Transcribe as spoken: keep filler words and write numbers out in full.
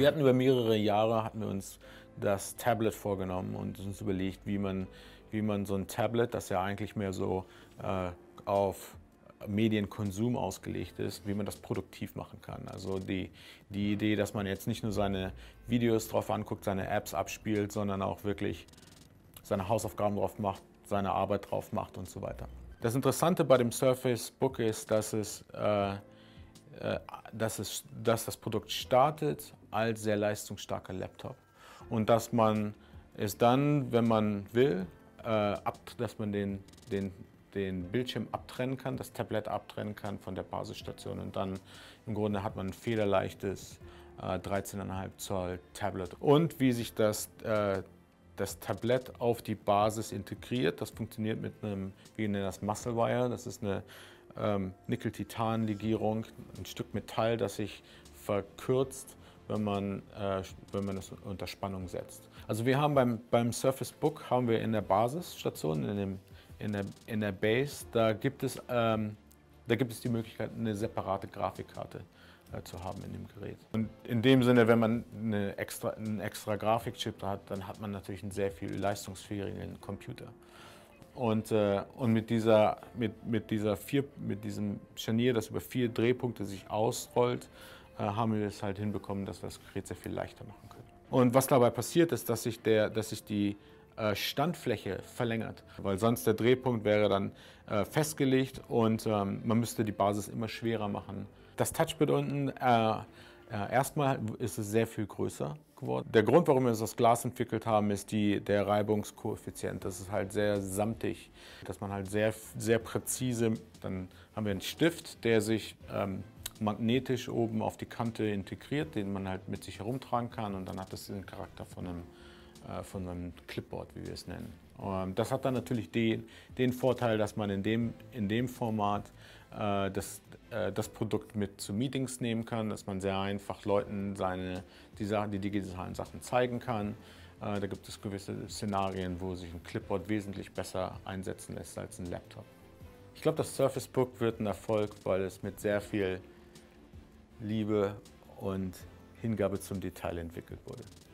Wir hatten über mehrere Jahre hatten wir uns das Tablet vorgenommen und uns überlegt, wie man, wie man so ein Tablet, das ja eigentlich mehr so äh, auf Medienkonsum ausgelegt ist, wie man das produktiv machen kann. Also die, die Idee, dass man jetzt nicht nur seine Videos drauf anguckt, seine Apps abspielt, sondern auch wirklich seine Hausaufgaben drauf macht, seine Arbeit drauf macht und so weiter. Das Interessante bei dem Surface Book ist, dass es, äh, äh, dass es dass das Produkt startet als sehr leistungsstarker Laptop und dass man es dann, wenn man will, äh, ab, dass man den, den den Bildschirm abtrennen kann, das Tablet abtrennen kann von der Basisstation und dann im Grunde hat man ein federleichtes äh, dreizehn Komma fünf Zoll Tablet. Und wie sich das, äh, das Tablet auf die Basis integriert, das funktioniert mit einem, wir nennen das Muscle Wire, das ist eine ähm, Nickel-Titan-Legierung, ein Stück Metall, das sich verkürzt, wenn man, äh, wenn man es unter Spannung setzt. Also wir haben beim, beim Surface Book haben wir in der Basisstation, in dem In der, in der Base, da gibt, es, ähm, da gibt es die Möglichkeit, eine separate Grafikkarte äh, zu haben in dem Gerät. Und in dem Sinne, wenn man eine extra, einen extra Grafikchip hat, dann hat man natürlich einen sehr viel leistungsfähigeren Computer. Und, äh, und mit, dieser, mit, mit, dieser vier, mit diesem Scharnier, das über vier Drehpunkte sich ausrollt, äh, haben wir es halt hinbekommen, dass wir das Gerät sehr viel leichter machen können. Und was dabei passiert ist, dass sich, der, dass sich die Standfläche verlängert, weil sonst der Drehpunkt wäre dann äh, festgelegt und ähm, man müsste die Basis immer schwerer machen. Das Touchpad unten, äh, äh, erstmal ist es sehr viel größer geworden. Der Grund, warum wir uns das Glas entwickelt haben, ist die, der Reibungskoeffizient. Das ist halt sehr samtig, dass man halt sehr, sehr präzise, dann haben wir einen Stift, der sich ähm, magnetisch oben auf die Kante integriert, den man halt mit sich herumtragen kann und dann hat das den Charakter von einem von einem Clipboard, wie wir es nennen. Das hat dann natürlich den, den Vorteil, dass man in dem, in dem Format äh, das, äh, das Produkt mit zu Meetings nehmen kann, dass man sehr einfach Leuten seine, die, Sachen, die digitalen Sachen zeigen kann. Äh, da gibt es gewisse Szenarien, wo sich ein Clipboard wesentlich besser einsetzen lässt als ein Laptop. Ich glaube, das Surface Book wird ein Erfolg, weil es mit sehr viel Liebe und Hingabe zum Detail entwickelt wurde.